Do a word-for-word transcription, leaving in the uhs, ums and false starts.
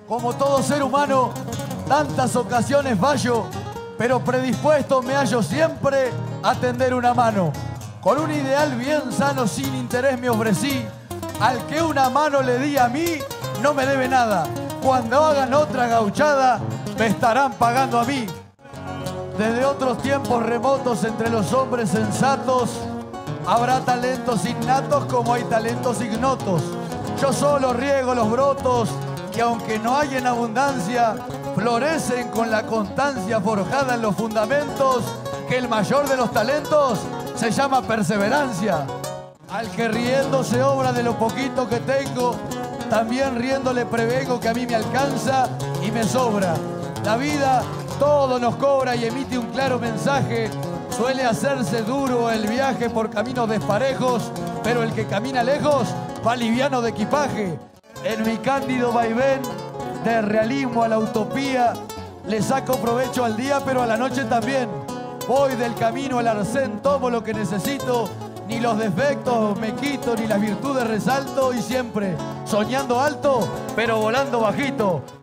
Como todo ser humano, tantas ocasiones fallo, pero predispuesto me hallo siempre a tender una mano. Con un ideal bien sano, sin interés me ofrecí. Al que una mano le di a mí, no me debe nada. Cuando hagan otra gauchada, me estarán pagando a mí. Desde otros tiempos remotos, entre los hombres sensatos, habrá talentos innatos como hay talentos ignotos. Yo solo riego los brotos que, aunque no hay en abundancia, florecen con la constancia forjada en los fundamentos, que el mayor de los talentos se llama perseverancia. Al que riendo se obra de lo poquito que tengo, también riendo le prevengo que a mí me alcanza y me sobra. La vida todo nos cobra y emite un claro mensaje. Suele hacerse duro el viaje por caminos desparejos, pero el que camina lejos va liviano de equipaje. En mi cándido vaivén, de realismo a la utopía, le saco provecho al día, pero a la noche también. Voy del camino al arcén, tomo lo que necesito, ni los defectos me quito, ni las virtudes resalto, y siempre soñando alto, pero volando bajito.